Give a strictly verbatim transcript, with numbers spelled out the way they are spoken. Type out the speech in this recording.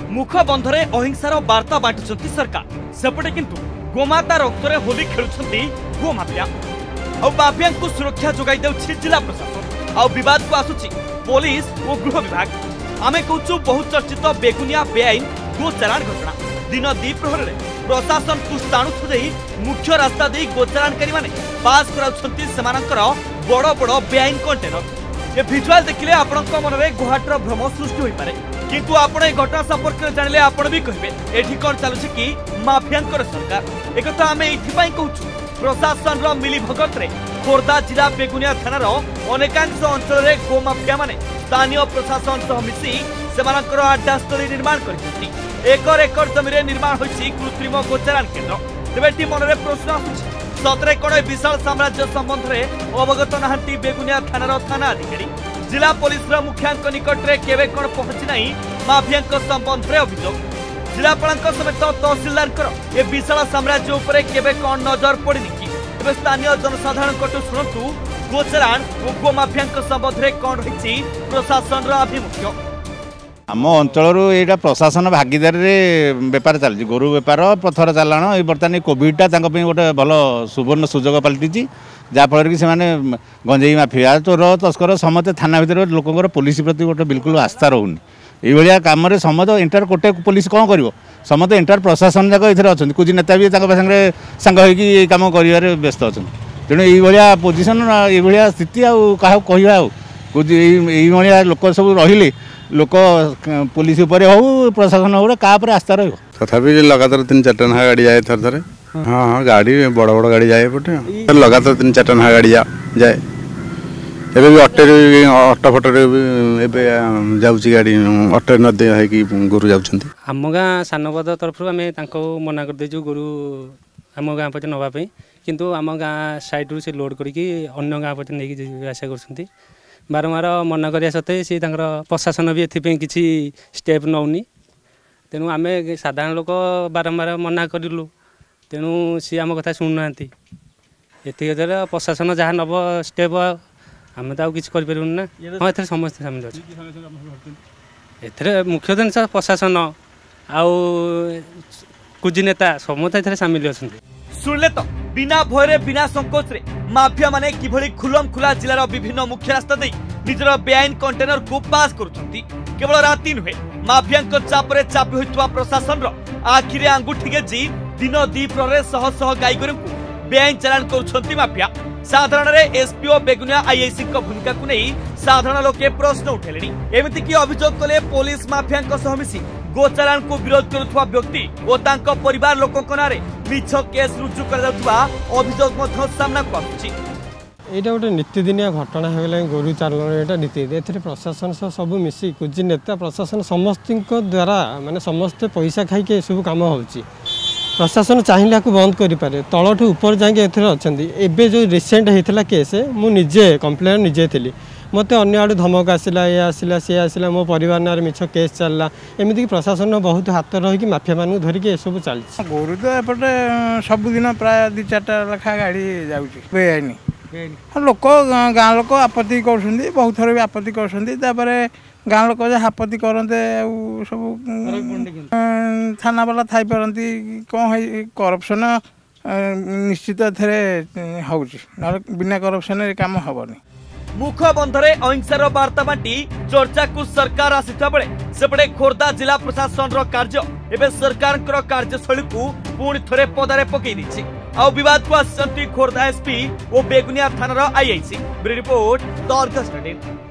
मुख बंधरे अहिंसार वार्ता बांटुंट सरकार सेपटे किंतु गोमाता रक्तरे होली खेलुंट गोमाफिया और माफिया को सुरक्षा जोगाई देउछि जिला प्रशासन और विवाद को आसुछि पुलिस और गृह विभाग। आमे कहूँ बहु चर्चित बेगुनिया बेआईन गोचालाण घटना दिन द्विप्रहर प्रशासन को स्थाणु दे मुख्य रास्ता दे गोचालाणकारी माने पास करा बड़ बड़ बेआईन कंटेनर। ये भिजुआल देखिले आपणक मनरे गुहाटर भ्रम सृष्टि होई पारे किंतु आपण ए घटना संपर्क में जानिले आपण भी कहबे एठी कोन चालुछि कि माफियांकर सरकार। एक कथा आमे एथि पई कहूछु प्रशासन रो मिली भगत रे खोर्धा जिला बेगुनिया थानार अनेकांश अंचल रे गो माफिया माने स्थानीय प्रशासन सह मिसी सेमानकर अड्डास्थली निर्माण करिसेंती। एकर एकर जमी रे निर्माण होइछि कृत्रिम गोचालाण केन्द्र। तेबे टी मनरे प्रश्न आसुछि सतरे कोन विशाल साम्राज्य संबंध में अवगत नहांती बेगुनिया थानार थाना अधिकारी जिला पुलिस मुखियांक निकट में केवे कोन पहुंची नहीं माफिया संबंध में अभियोग। जिलापाल समेत तहसिलदार ए विशाल साम्राज्य उपरे केवे कोन नजर पड़नी कि एवं स्थानीय जनसाधारण शुणु गोचालाण और गोमाफिया संबंध में कौन रही प्रशासन आभिमुख्य। आम अंचल यहाँ प्रशासन भागीदार बेपार चलती गोरु बेपार पथर चालाण ये बर्तमान कोविडटा गोटे भल सुवर्ण सुजोग पलटि जहाँफल कि गंजेई माफिया चोर तस्कर समस्त थाना भितर लोकर पुलिस प्रति गोटे बिल्कुल आस्था रोनी ये कम समस्त एंटायर गोटे पुलिस कौन कर समस्त एंटायर प्रशासन जाक ये अच्छा कुछ नेता भी सागे सांग हो कम कर व्यस्त अच्छा तेणु ये पोजिशन ये स्थिति क्या कह कुछ ये लोक सब रही लोक पुलिस उपर हो प्रशासन हो क्या आस्था रही तथापि लगातार तीन चार टन गाड़ी जाए थर थे। हाँ हाँ गाड़ी बड़ बड़ गाड़ी जाए पटे लगातार तीन चार टन गाड़ी जा जाए एबे भी अटे अटो फटो भी जाऊँगी गाड़ी अटे नदे है गोरु जाऊँ। आम गाँ सानपद तरफ आम मना कर देचु गोरु आम गाँ पटे नापी किंतु आम गाँ साइड्रु से लोड करके अन्य गाँ पटे नहीं आशा कर बारंबार मना करिया सत्वे सी प्रशासन भी एथि किसी स्टेप नौनी तेणु आम साधारण लोक बारंबार मना करूँ तेणु सी आम कथा शुणुना एति प्रशासन जहाँ नब स्टेप आम तो किसी करूँ ना। हाँ ए समस्त सामिल अच्छे ए मुख्य जिन प्रशासन आउ कुछ नेता समस्त ए सामिल अच्छा सुनले तो बिना भयरे बिना संकोच रे माफिया माने किभली खुलम खुला जिलार विभिन्न मुख्य रास्ता दे निजर बेआईन कंटेनर को पास करुछंती। केवल राति नुहे माफिया चापरे चापी होइतवा प्रशासन रो आखिरे आंगुठी गेजी दिन द्विप्रहरे शह शह गाईगोरु बेआईन चालान करुछंती माफिया। साधारण रे एसपीओ बेगुनिया आईआईसी को भूमिका को नहीं साधारण लोके प्रश्न उठेलेनी एमिति कि अभियोग कले पुलिस माफिया सह मिसी गोचालाण को विरोध करुवा व्यक्ति और तांको परिवार लोकक नारे मिछ केस रुजु कर जाउतबा अभियोग मध्य सामना को आछि। एटा गोटे नीतिदिनिया घटना होगला गोरु चालाण एटा नीति एथरे प्रशासन सब सब मिसी कुछ नेता प्रशासन समस्त द्वारा माने समस्त पैसा खाई के सब काम होउची प्रशासन चाहिए को बंद करें तलठू ऊपर जाए एबे जो रिसेंट होता केस मु निजे कंप्लेन निजे थी मत अन्य आड़ धमक आसला ये आसला सी आसला मो परिवार ना मिछ केस चलला एमती बहुत बहुत हाथ रही माफिया मान धरिक सब चलती गोरु तो एपटे सबुदिन प्राय दि चार्टा लेखा गाड़ी जाऊँगी बेआईन लोक गाँ लोक आपत्ति कर बहुत थर भी आपत्ति कर गाँ लोक आपत्ति करते सब थाना वाला थी पारती कौन है करप्शन निश्चित ए हो बिना करप्शन काम हेनी। मुख बंधरे अहिंसार वार्ता बांटी चर्चा को सरकार आसीता बेले सेपटे खोर्धा जिला प्रशासन कार्य एवं सरकार कार्यशैली को पुणी थरे पदारे पकई दी आ विवाद को आसंती खोर्धा एसपी और बेगुनिया थानार आईआईसी। Report the Argus.